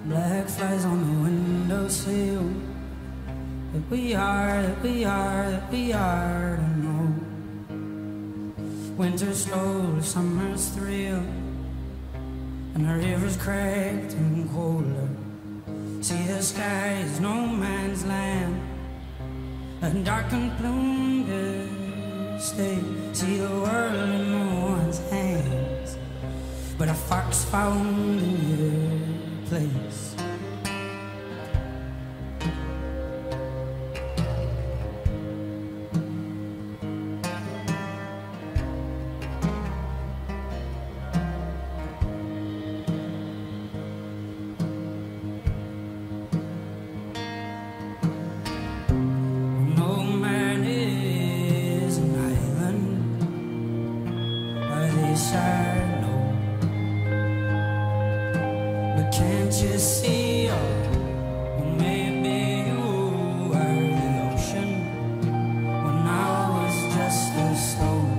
Black flies on the windowsill. That we are, that we are, that we are to know. Winter's slow, summer's thrill, and the river's cracked and colder. See the sky is no man's land, a darkened plume to stay. See the world in no one's hands, but a fox found in your place. But can't you see, oh, maybe you were the ocean when I was just a stone.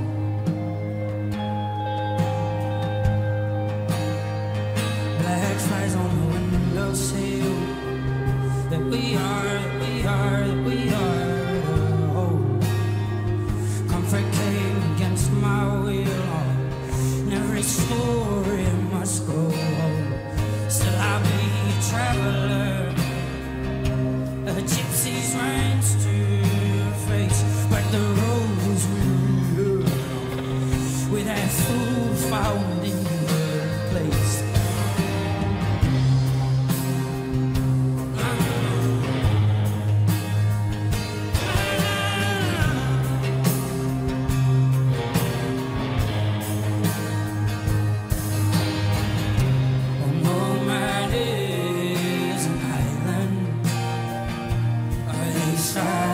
Black flies on the windowsill. That we are, that we are, that we are to hold. Comfort came against my will, and every story must go home. Still I'll be a traveler, a gypsy's reins to face. But the roads we heard, with that fool found in your place. Side